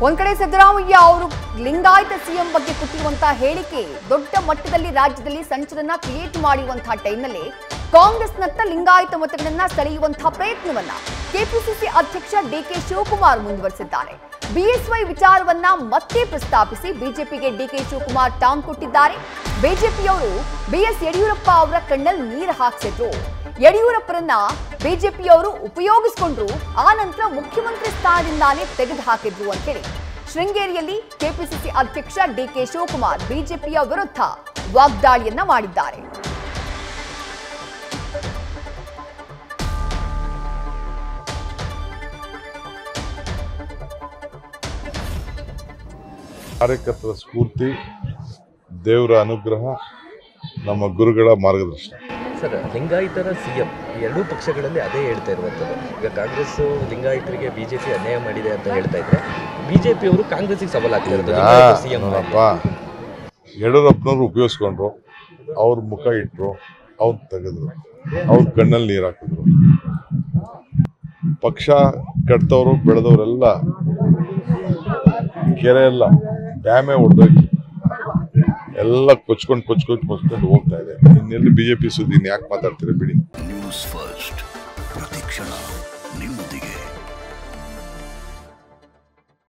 ಒಂದ್ ಕಡೆ ಸಿದ್ದರಾಮಯ್ಯ ಅವರು ಲಿಂಗಾಯತ ಸಿಎಂ ಬಗ್ಗೆ ಕೊಟ್ಟಿರುವಂತಹ ಹೇಳಿಕೆ ದೊಡ್ಡ ಮಟ್ಟದಲ್ಲಿ ರಾಜ್ಯದಲ್ಲಿ ಸಂಚಲನ ಕ್ರಿಯೇಟ್ ಮಾಡಿರುವಂತಹ ಟೈಮ್ನಲ್ಲಿ ಕಾಂಗ್ರೆಸ್ನತ್ತ ಲಿಂಗಾಯತ ಮತಗಳನ್ನ ಸೆಳೆಯುವಂತಹ ಪ್ರಯತ್ನವನ್ನ ಕೆಪಿಸಿಸಿ ಅಧ್ಯಕ್ಷ ಡಿಕೆ ಶಿವಕುಮಾರ್ ಮುಂದುವರೆಸಿದ್ದಾರೆ. ಬಿಎಸ್ವೈ ವಿಚಾರವನ್ನ ಮತ್ತೆ ಪ್ರಸ್ತಾಪಿಸಿ ಬಿಜೆಪಿಗೆ ಡಿಕೆ ಶಿವಕುಮಾರ್ ಟಾಂಗ್ ಕೊಟ್ಟಿದ್ದಾರೆ. ಬಿಜೆಪಿಯವರು ಬಿಎಸ್ ಯಡಿಯೂರಪ್ಪ ಅವರ ಕಣ್ಣಲ್ಲಿ ನೀರು ಹಾಕಿಸಿದ್ರು. ಯಡಿಯೂರಪ್ಪರನ್ನ ಬಿಜೆಪಿಯವರು ಉಪಯೋಗಿಸಿಕೊಂಡ್ರು, ಆ ನಂತರ ಮುಖ್ಯಮಂತ್ರಿ ಸ್ಥಾನದಿಂದಾನೇ ತೆಗೆದು ಹಾಕಿದ್ರು ಅಂತೇಳಿ ಶೃಂಗೇರಿಯಲ್ಲಿ ಕೆಪಿಸಿಸಿ ಅಧ್ಯಕ್ಷ ಡಿಕೆ ಶಿವಕುಮಾರ್ ಬಿಜೆಪಿಯ ವಿರುದ್ಧ ವಾಗ್ದಾಳಿಯನ್ನ ಮಾಡಿದ್ದಾರೆ. ಕಾರ್ಯಕರ್ತರ ಸ್ಫೂರ್ತಿ, ದೇವರ ಅನುಗ್ರಹ, ನಮ್ಮ ಗುರುಗಳ ಮಾರ್ಗದರ್ಶನ. ಸರ್, ಲಿಂಗಾಯತರ ಸಿಎಂ ಎರಡೂ ಪಕ್ಷಗಳಲ್ಲಿ ಅದೇ ಹೇಳ್ತಾ ಇರುವಂಥದ್ದು. ಈಗ ಕಾಂಗ್ರೆಸ್ ಲಿಂಗಾಯತರಿಗೆ ಬಿಜೆಪಿ ಅನ್ಯಾಯ ಮಾಡಿದೆ ಅಂತ ಹೇಳ್ತಾ ಇದ್ರೆ, ಬಿಜೆಪಿಯವರು ಕಾಂಗ್ರೆಸ್ಗೆ ಸವಾಲಾಗ್ತಾ ಇರೋದು. ಯಡಿಯೂರಪ್ಪನವ್ರು ಉಪಯೋಗಿಸ್ಕೊಂಡ್ರು, ಅವ್ರ ಮುಖ ಇಟ್ಟರು, ಅವ್ರು ತೆಗೆದ್ರು, ಅವ್ರ ಕಣ್ಣಲ್ಲಿ ನೀರು ಹಾಕಿದ್ರು. ಪಕ್ಷ ಕಟ್ತವ್ರು ಬೆಳೆದವರೆಲ್ಲ ಕೆರೆ ಎಲ್ಲ ಡ್ಯಾಮೇ ಹೊಡೆದೋಗಿ ಎಲ್ಲ ಕೊಚ್ಕೊಂಡು ಹೋಗ್ತಾ ಇದೆ. ಇನ್ನೆಲ್ಲಿ ಬಿಜೆಪಿ ಸುದ್ದಿ ಯಾಕೆ ಮಾತಾಡ್ತೀರಾ ಬಿಡಿ. ನ್ಯೂಸ್ ಫಸ್ಟ್ ಪ್ರತಿಕ್ಷಣ ನಿಮ್ಮೊಂದಿಗೆ.